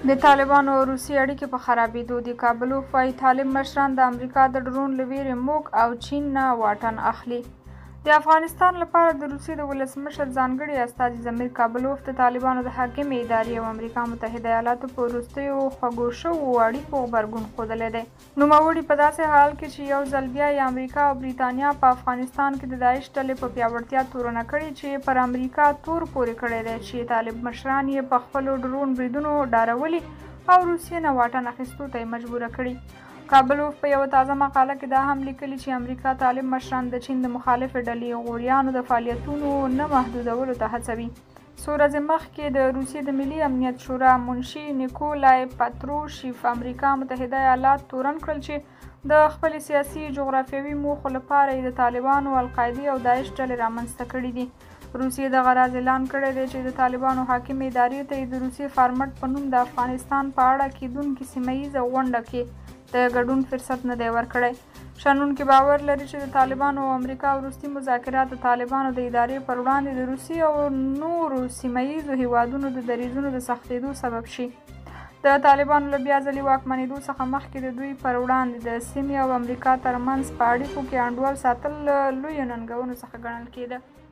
د طالبانو او روسیې اړیکې په خرابېدو دي. کابلوف وایي طالب مشران د امریکا د ډرون له ویرې موږ او چین نه واټن اخلي. د افغانستان لپاره د روسیې د ولسمشر ځانګړي استازي ضمیر کابلوف د طالبانو د حاکمې ادارې او امریکا متحده ایالاتو په وروستیو خوږو شوو اړیکو غبرګون ښودلی دی. نوموړي په داسې حال کې چې یو ځل بیا یې امریکا او بریتانیا په افغانستان کې د داعش ډلې په پیاوړتیا تورنه کړې چې پر امریکا تور پورې کړی دی چې طالب مشران یې په خپلو ډرون بریدونو ډارولي او روسیې نه واټن اخیستو ته یې مجبوره کړي. کابلوف په یوه تازه مقاله کې دا هم لیکلي چې امریکا طالب مشران د چین د مخالفې ډلې غوریانو د فعالیتونو نه محدودولو ته هڅوي. څو ورځې مخکې د روسیې د ملي امنیت شورا منشي نیکولای پاتروشیف امریکا متحده ایالات تورن کړل چې د خپل سیاسي جغرافیوي موخو لپاره یې د طالبانو، القاعدې او داعش ډلې رامنځته کړي دي. روسیې دغه راز اعلان کړی دی چې د طالبانو حاکمې ادارې ته یې د روسیې فارمټ په نوم د افغانستان په اړه کیدونکې سیمه ییزه غونډه کې د ګډون فرصت نه دی ورکړی. شنونکي باور لري چې د طالبانو او امریکا وروستي مذاکرات د طالبانو د ادارې پر وړاندې د روسیې او نورو سیمه ییزو هیوادونو د دریځونو د سختېدو سبب شي. د طالبانو له بیا ځلې واکمنېدو څخه مخکې د دوی پر وړاندې د سیمې او امریکا ترمنځ په اړیکو کې انډول ساتل له لویو ننګونو څخه ګڼل کېده.